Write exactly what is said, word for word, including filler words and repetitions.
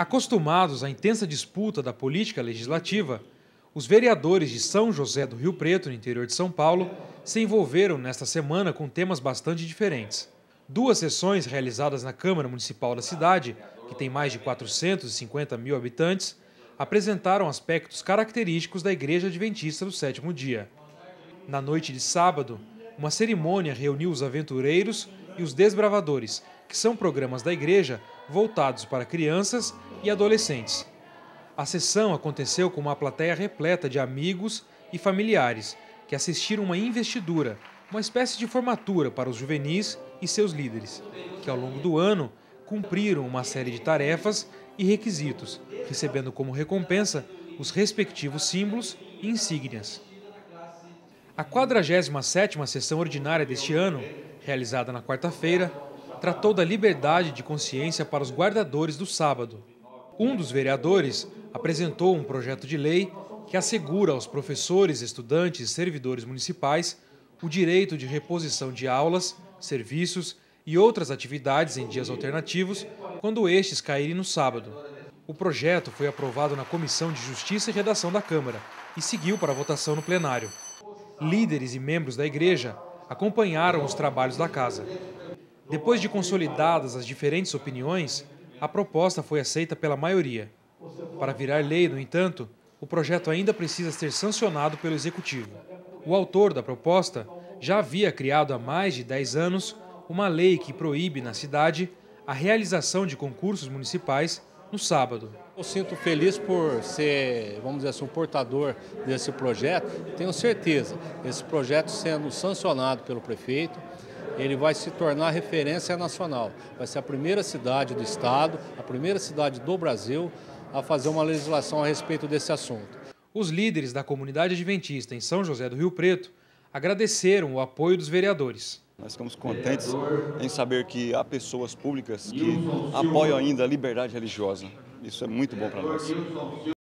Acostumados à intensa disputa da política legislativa, os vereadores de São José do Rio Preto, no interior de São Paulo, se envolveram nesta semana com temas bastante diferentes. Duas sessões realizadas na Câmara Municipal da cidade, que tem mais de quatrocentos e cinquenta mil habitantes, apresentaram aspectos característicos da Igreja Adventista do Sétimo Dia. Na noite de sábado, uma cerimônia reuniu os aventureiros e os desbravadores, que são programas da igreja voltados para crianças e adolescentes. A sessão aconteceu com uma plateia repleta de amigos e familiares que assistiram uma investidura, uma espécie de formatura para os juvenis e seus líderes, que ao longo do ano cumpriram uma série de tarefas e requisitos, recebendo como recompensa os respectivos símbolos e insígnias. A quadragésima sétima sessão ordinária deste ano, realizada na quarta-feira, tratou da liberdade de consciência para os guardadores do sábado. Um dos vereadores apresentou um projeto de lei que assegura aos professores, estudantes e servidores municipais o direito de reposição de aulas, serviços e outras atividades em dias alternativos quando estes caírem no sábado. O projeto foi aprovado na Comissão de Justiça e Redação da Câmara e seguiu para votação no plenário. Líderes e membros da igreja acompanharam os trabalhos da casa. Depois de consolidadas as diferentes opiniões, a proposta foi aceita pela maioria. Para virar lei, no entanto, o projeto ainda precisa ser sancionado pelo Executivo. O autor da proposta já havia criado há mais de dez anos uma lei que proíbe na cidade a realização de concursos municipais no sábado. Eu sinto feliz por ser, vamos dizer assim, um portador desse projeto. Tenho certeza, esse projeto sendo sancionado pelo prefeito, ele vai se tornar referência nacional. Vai ser a primeira cidade do estado, a primeira cidade do Brasil a fazer uma legislação a respeito desse assunto. Os líderes da comunidade adventista em São José do Rio Preto agradeceram o apoio dos vereadores. Nós ficamos contentes em saber que há pessoas públicas que apoiam ainda a liberdade religiosa. Isso é muito bom para nós.